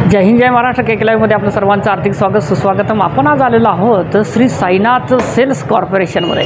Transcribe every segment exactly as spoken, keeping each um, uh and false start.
जय हिंद, जय महाराष्ट्र. के के लाईव्हमध्ये आपलं सर्वांचं आर्थिक स्वागत सुस्वागतम. आपण आज आलेलो आहोत श्री साईनाथ सेल्स कॉर्पोरेशनमध्ये.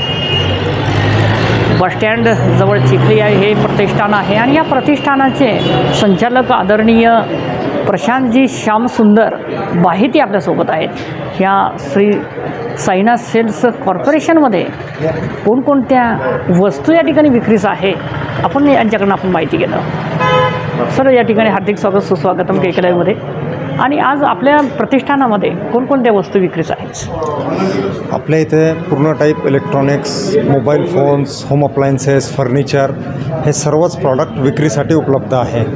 बसस्टँड जवळ चिखली आहे हे प्रतिष्ठान आहे आणि या प्रतिष्ठानाचे संचालक आदरणीय प्रशांतजी श्यामसुंदर बाहिती आपल्यासोबत आहेत. या श्री साईनाथ सेल्स कॉर्पोरेशनमध्ये कोणकोणत्या वस्तू या ठिकाणी विक्रीस आहे आपण यांच्याकडून आपण माहिती घेणार. सर, या ठिकाणी हार्दिक स्वागत सुस्वागतम के के लाईव्हमध्ये. आणि आज आपल्या प्रतिष्ठानामध्ये कोणकोणत्या वस्तू विक्रीस आहेत? आपल्या इथे पूर्ण type electronics, mobile phones, home appliances, furniture हे सर्वच प्रॉडक्ट विक्रीसाठी उपलब्ध आहे.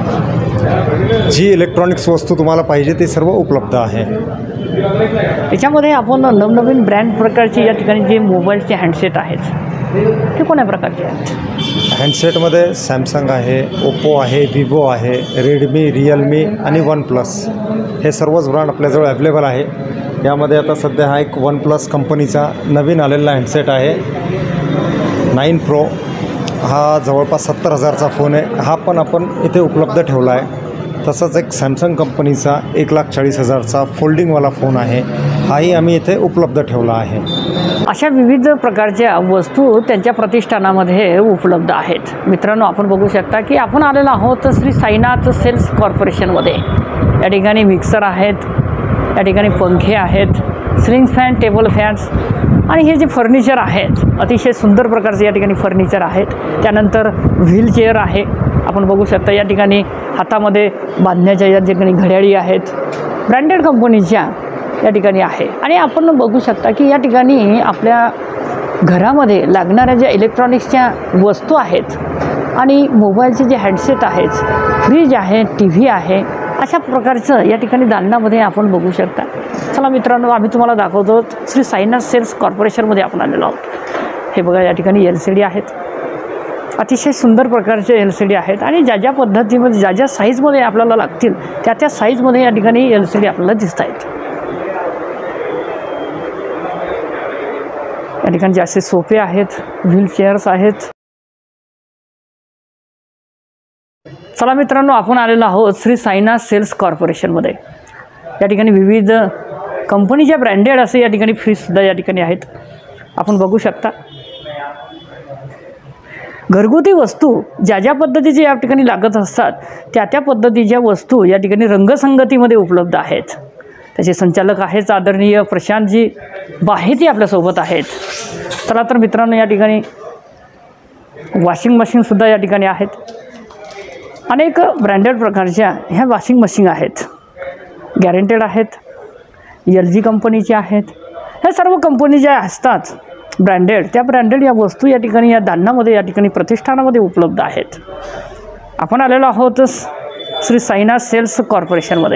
जी इलेक्ट्रॉनिक्स वस्तू तुम्हाला पाहिजे ती सर्व उपलब्ध आहे. याच्यामध्ये आपण नवनवीन ब्रँड प्रकारचे या ठिकाणी जे मोबाईलचे हँडसेट आहेत ते कोण्या प्रकारचे आहेत? हँडसेटमध्ये सॅमसंग आहे, ओप्पो आहे, विवो आहे, रेडमी, रिअलमी आणि वन प्लस हे सर्वच ब्रँड आपल्याजवळ अवेलेबल आहे. यामध्ये आता सध्या हा एक वन प्लस कंपनीचा नवीन आलेला हँडसेट आहे नाईन प्रो. हा जवळपास सत्तर हजारचा फोन आहे. हा पण आपण इथे उपलब्ध ठेवला आहे. तसंच एक सॅमसंग कंपनीचा एक लाख चाळीस हजारचा फोल्डिंगवाला फोन आहे, हाही आम्ही इथे उपलब्ध ठेवला आहे. अशा विविध प्रकारच्या वस्तू त्यांच्या प्रतिष्ठानामध्ये उपलब्ध आहेत. मित्रांनो, आपण बघू शकता की आपण आलेलो आहोत श्री साईनाथ सेल्स कॉर्पोरेशनमध्ये. या ठिकाणी मिक्सर आहेत, या ठिकाणी पंखे आहेत, सिलिंग फॅन, टेबल फॅन्स आणि हे जे फर्निचर आहेत अतिशय सुंदर प्रकारचे या ठिकाणी फर्निचर आहेत. त्यानंतर व्हीलचेअर आहे. आपण बघू शकता या ठिकाणी हातामध्ये बांधण्याच्या या ठिकाणी घड्याळी आहेत, ब्रँडेड कंपनीच्या या ठिकाणी आहे. आणि आपण बघू शकता की या ठिकाणी आपल्या घरामध्ये लागणाऱ्या ज्या इलेक्ट्रॉनिक्सच्या वस्तू आहेत आणि मोबाईलचे जे हँडसेट आहेत, फ्रीज आहे, टी व्ही आहे, अशा प्रकारचं या ठिकाणी दालनामध्ये आपण बघू शकता. चला मित्रांनो, आम्ही तुम्हाला दाखवतो श्री साईनाथ सेल्स कॉर्पोरेशनमध्ये आपण आलेलो आहोत. हे बघा, या ठिकाणी एल सी डी आहेत, अतिशय सुंदर प्रकारचे एल सी डी आहेत आणि ज्या ज्या पद्धतीमध्ये ज्या ज्या साईजमध्ये आपल्याला लागतील त्या त्या साईजमध्ये या ठिकाणी एल सी डी आपल्याला दिसत आहेत. या ठिकाणी जास्त सोफे आहेत, व्हीलचेअर्स आहेत. चला मित्रांनो, आपण आलेलो आहोत श्री साईनाथ सेल्स कॉर्पोरेशनमध्ये. या ठिकाणी विविध कंपनीच्या ब्रँडेड असे या ठिकाणी फ्रीजसुद्धा या ठिकाणी आहेत. आपण बघू शकता घरगुती वस्तू ज्या ज्या पद्धतीचे या ठिकाणी लागत असतात त्या त्या पद्धतीच्या वस्तू या ठिकाणी रंगसंगतीमध्ये उपलब्ध आहेत. त्याचे संचालक आहेत आदरणीय प्रशांतजी बाहिती आपल्यासोबत आहेत. चला तर मित्रांनो, या ठिकाणी वॉशिंग मशीनसुद्धा या ठिकाणी आहेत. अनेक ब्रँडेड प्रकारच्या ह्या वॉशिंग मशीन आहेत, गॅरंटेड आहेत, एल जी कंपनीच्या आहेत. ह्या सर्व कंपनी ज्या असतात ब्रँडेड, त्या ब्रँडेड या वस्तू या ठिकाणी या दालनामध्ये या ठिकाणी प्रतिष्ठानामध्ये उपलब्ध आहेत. आपण आलेलो आहोत श्री साईनाथ सेल्स कॉर्पोरेशनमध्ये.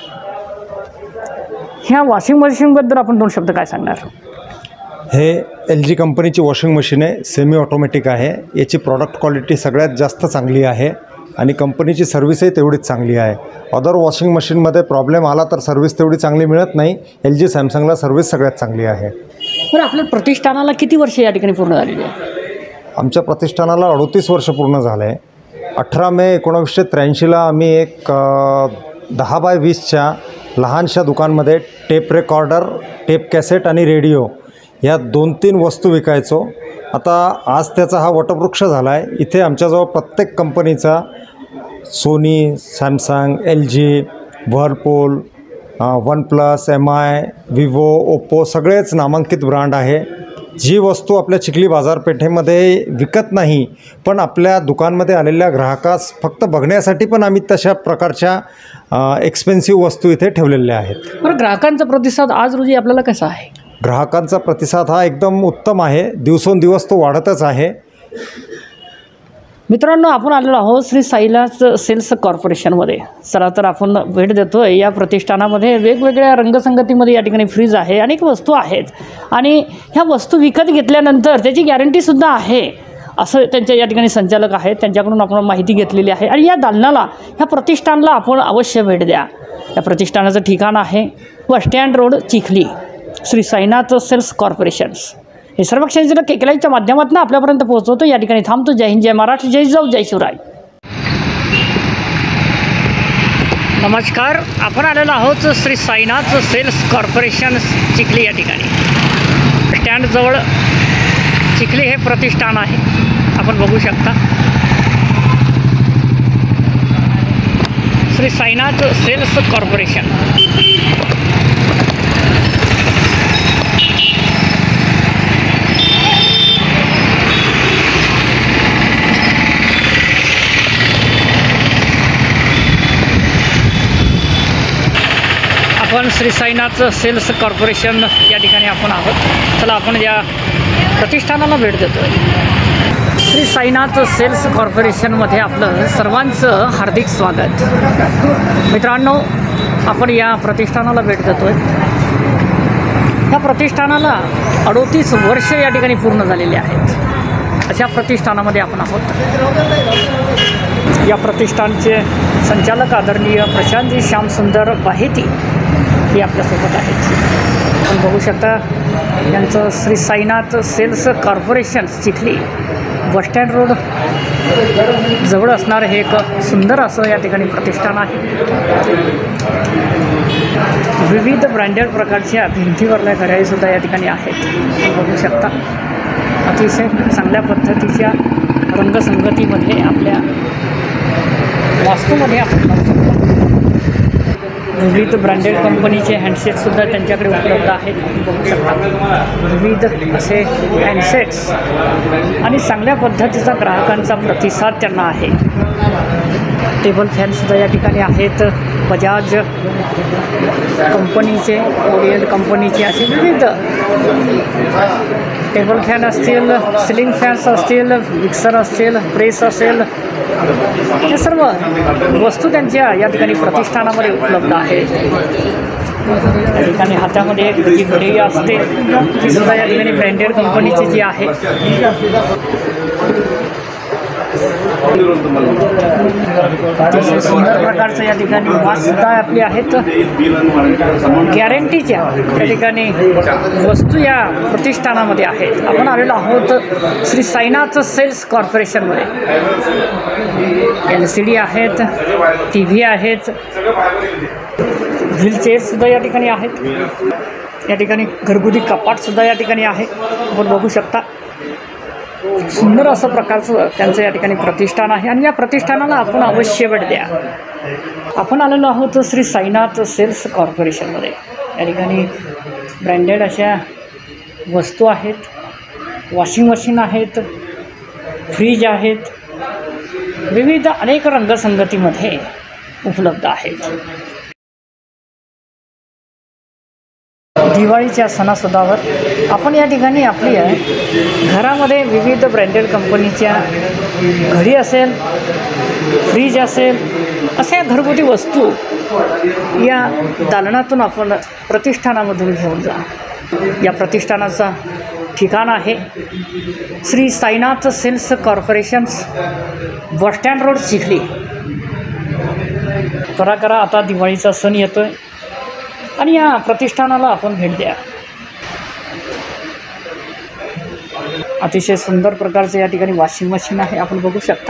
ह्या वॉशिंग मशीनबद्दल आपण दोन शब्द काय सांगणार? हे एल जी कंपनीची वॉशिंग मशीन आहे, सेमी ऑटोमॅटिक आहे. याची प्रॉडक्ट क्वालिटी सगळ्यात जास्त चांगली आहे आणि कंपनीची सर्व्हिसही तेवढीच चांगली आहे. अदर वॉशिंग मशीनमध्ये प्रॉब्लेम आला तर सर्व्हिस तेवढी चांगली मिळत नाही. एल जी सॅमसंगला सर्व्हिस सगळ्यात चांगली आहे. बरं, आपल्या प्रतिष्ठानाला किती वर्ष या ठिकाणी पूर्ण झालेली आहे? आमच्या प्रतिष्ठानाला अडतीस वर्ष पूर्ण झालं आहे. अठरा मे एकोणावीसशे त्र्याऐंशीला आम्ही एक दहा बाय वीसच्या लहानशा दुकानमध्ये टेप रेकॉर्डर, टेप कॅसेट आणि रेडिओ या दोन तीन वस्तू विकायचो. आता आज त्याचा हा वटवृक्ष झाला आहे. इथे आमच्याजवळ प्रत्येक कंपनीचा Sony, Samsung, L G, Whirlpool, OnePlus, M I, Vivo, Oppo सगळेच नामांकित ब्रँड आहे. जी वस्तू आपल्या चिखली बाजारपेठेमध्ये विकत नाही पण आपल्या दुकानमध्ये आलेल्या ग्राहकास फक्त बघण्यासाठी पण आम्ही तशा प्रकारच्या एक्सपेन्सिव्ह वस्तू इथे ठेवलेल्या आहेत. बरं, ग्राहकांचा प्रतिसाद आज रोजी आपल्याला कसा आहे? ग्राहकांचा प्रतिसाद हा एकदम उत्तम आहे. दिवसेंदिवस तो वाढतच आहे. मित्रांनो, आपण आलेलो आहोत श्री साईनाथ सेल्स कॉर्पोरेशनमध्ये. चला तर आपण भेट देतो आहे. या प्रतिष्ठानामध्ये वेगवेगळ्या रंगसंगतीमध्ये या ठिकाणी फ्रीज आहे, अनेक वस्तू आहेत आणि ह्या वस्तू विकत घेतल्यानंतर त्याची गॅरंटीसुद्धा आहे असं त्यांच्या या ठिकाणी संचालक आहेत. त्यांच्याकडून आपण माहिती घेतलेली आहे. आणि या दालनाला, ह्या प्रतिष्ठानाला आपण अवश्य भेट द्या. या प्रतिष्ठानाचं ठिकाण आहे bus stand road, Chikhli, Shri Sainath sales corporations. हे सर्व क्षणी के के लाईव्हच्या माध्यमातून आपल्यापर्यंत पोहोचवतो. या ठिकाणी थांबतो. जय हिंद, जय महाराष्ट्र, जय जाऊ, जय शिवराय. नमस्कार, आपण आलेलो आहोत श्री साईनाथ सेल्स कॉर्पोरेशन चिखली या ठिकाणी। स्टँडजवळ चिखली हे प्रतिष्ठान आहे, आपण बघू शकता। Shri Sainath sales corporation. आपण श्री साईनाथ सेल्स कॉर्पोरेशन या ठिकाणी आपण आहोत। चला आपण या प्रतिष्ठानाला भेट देतो। श्री साईनाथ सेल्स कॉर्पोरेशनमध्ये आपलं सर्वांचं हार्दिक स्वागत। मित्रांनो, आपण या प्रतिष्ठानाला भेट देतो आहे। या प्रतिष्ठानाला अडोतीस वर्ष या ठिकाणी पूर्ण झालेली आहेत। अशा प्रतिष्ठानामध्ये आपण आहोत। या प्रतिष्ठानचे संचालक आदरणीय प्रशांतजी श्यामसुंदर बाहेती हे आपल्यासोबत आहेत। आपण बघू शकता यांचं Shri Sainath sales corporation Chikhli bus stand road जवळ असणारं हे एक सुंदर असं या ठिकाणी प्रतिष्ठान आहे। विविध ब्रँडेड प्रकारच्या भिंतीवरल्या घड्याळीसुद्धा या ठिकाणी आहेत, बघू शकता। अतिशय चांगल्या पद्धतीच्या रंगसंगतीमध्ये आपल्या वास्तूमध्ये आपण पाहू शकतो। विविध ब्रँडेड कंपनीचे हँडसेटसुद्धा त्यांच्याकडे उपलब्ध आहेत, बघू शकता। विविध असे हँडसेट्स आणि चांगल्या पद्धतीचा ग्राहकांचा प्रतिसाद त्यांना आहे। टेबल फॅनसुद्धा या ठिकाणी आहेत। बजाज कंपनीचे, ओरिएंट कंपनीचे असे विविध टेबल फॅन असतील, सिलिंग फॅन्स असतील, मिक्सर असतील, प्रेस असेल, हे सर्व वस्तू त्यांच्या या ठिकाणी प्रतिष्ठानामध्ये उपलब्ध आहेत। या ठिकाणी हातामध्ये जी घडी असते ती सुद्धा या ठिकाणी ब्रँडेड कंपनीची जी आहे। अतिशय सुंदर प्रकारचं या ठिकाणी वाचसुद्धा आपली आहेत। गॅरंटीच्या या ठिकाणी वस्तू या प्रतिष्ठानामध्ये आहेत। आपण आलेलो आहोत श्री साईनाथ सेल्स कॉर्पोरेशनमध्ये। एल सी डी आहेत, टी व्ही आहेत, व्हीलचेअरसुद्धा या ठिकाणी आहेत। या ठिकाणी घरगुती कपाटसुद्धा या ठिकाणी आहे, आपण बघू शकता। सुंदर असं प्रकारचं त्यांचं या ठिकाणी प्रतिष्ठान आहे आणि या प्रतिष्ठानाला आपण अवश्य भेट द्या। आपण आलेलो आहोत श्री साईनाथ सेल्स कॉर्पोरेशनमध्ये। या ठिकाणी ब्रँडेड अशा वस्तू आहेत, वॉशिंग मशीन आहेत, फ्रीज आहेत, विविध अनेक रंगसंगतीमध्ये उपलब्ध आहेत। दिवाळीच्या सणासुदावर आपण या ठिकाणी आपली घरामध्ये विविध ब्रँडेड कंपनीच्या घडी असेल, फ्रीज असेल, अशा घरगुती वस्तू या दालनातून आपण प्रतिष्ठानामधून घेऊन जा। या प्रतिष्ठानाचा ठिकाण आहे Shri Sainath sales corporations, bus stand road, Chikhli. करा करा आता दिवाळीचा सण येतो आहे आणि या प्रतिष्ठानाला आपण भेट द्या। अतिशय सुंदर प्रकारचे या ठिकाणी वॉशिंग मशीन आहे, आपण बघू शकता।